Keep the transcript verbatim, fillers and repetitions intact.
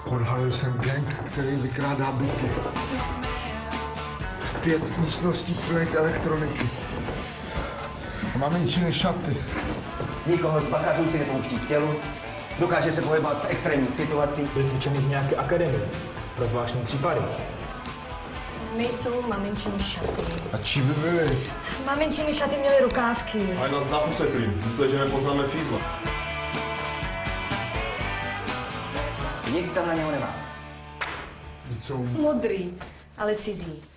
Odhalil jsem gang, který vykrádá byty. Pět místností plných elektroniky. Maminčiny šaty. Nikoho z bakařů si nepouští k tělu. Dokáže se pohybovat v extrémních situacích. Byl učený v nějaké akademii pro zvláštní případy. Nejsou maminčiny šaty. A čí by byly? Maminčiny šaty měly rukávky. A nás napusekli. Mysleli, že nepoznáme fízla. Nic tam na něho nemá. Jsou Modrý, ale cizí.